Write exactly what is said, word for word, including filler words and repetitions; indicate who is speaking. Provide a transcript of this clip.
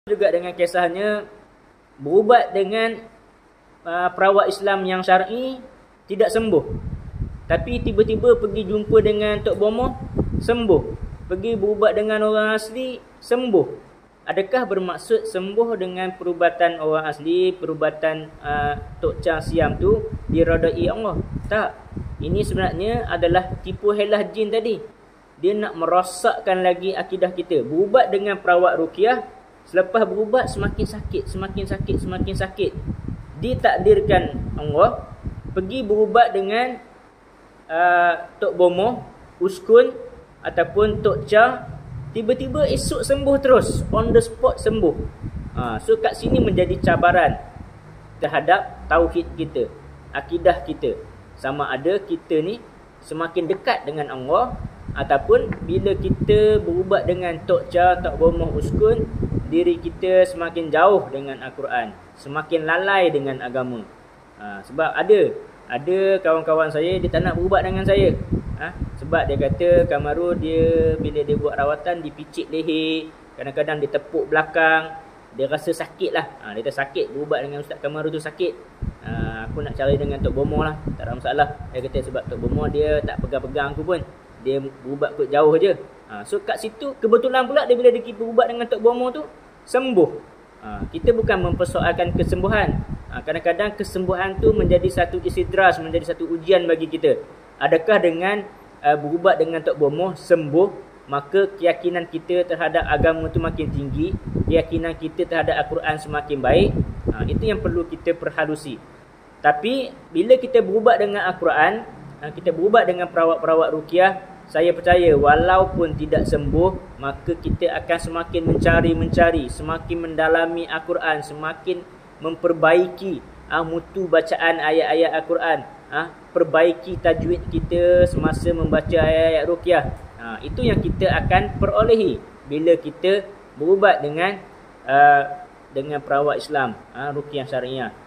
Speaker 1: Juga dengan kisahnya berubat dengan uh, perawat Islam yang syar'i tidak sembuh, tapi tiba-tiba pergi jumpa dengan Tok Bomoh sembuh, pergi berubat dengan orang asli sembuh. Adakah bermaksud sembuh dengan perubatan orang asli, perubatan uh, Tok Chang Siam tu diredai Allah? Tak. Ini sebenarnya adalah tipu helah jin tadi. Dia nak merosakkan lagi akidah kita. Berubat dengan perawat ruqyah, selepas berubat semakin sakit, semakin sakit, semakin sakit. Ditakdirkan Allah pergi berubat dengan uh, Tok Bomoh, Uskun ataupun Tok Cha, tiba-tiba esok sembuh terus, on the spot sembuh. Ha, so kat sini menjadi cabaran terhadap tauhid kita, akidah kita. Sama ada kita ni semakin dekat dengan Allah, ataupun bila kita berubat dengan Tok Cha, Tok Bomoh, Uskun, diri kita semakin jauh dengan Al-Quran, semakin lalai dengan agama. Ha, sebab ada ada kawan-kawan saya, dia tak nak berubat dengan saya. Ha, sebab dia kata Kamaru, dia bila dia buat rawatan dipicit leher, kadang-kadang dia tepuk belakang, dia rasa sakit lah. Ha, dia kata sakit, berubat dengan Ustaz Kamaru tu sakit. Ha, aku nak cari dengan Tok Bomoh lah, tak ada masalah. Dia kata sebab Tok Bomoh dia tak pegang-pegang aku pun, dia berubat kot jauh je. Ha, so kat situ kebetulan pula dia bila dia berubat dengan Tok Bomoh tu sembuh. Ha, kita bukan mempersoalkan kesembuhan. Ha, kadang-kadang kesembuhan tu menjadi satu istidraj, menjadi satu ujian bagi kita. Adakah dengan uh, berubat dengan Tok Bomoh sembuh, maka keyakinan kita terhadap agama tu makin tinggi, keyakinan kita terhadap Al-Quran semakin baik. Ha, itu yang perlu kita perhalusi. Tapi bila kita berubat dengan Al-Quran, ha, kita berubat dengan perawat-perawat ruqyah, saya percaya walaupun tidak sembuh, maka kita akan semakin mencari-mencari, semakin mendalami Al-Quran, semakin memperbaiki ah, mutu bacaan ayat-ayat Al-Quran, ah, perbaiki tajwid kita semasa membaca ayat-ayat ruqyah. Ah, itu yang kita akan perolehi bila kita berubat dengan uh, dengan perawat Islam, ah, ruqyah syariah.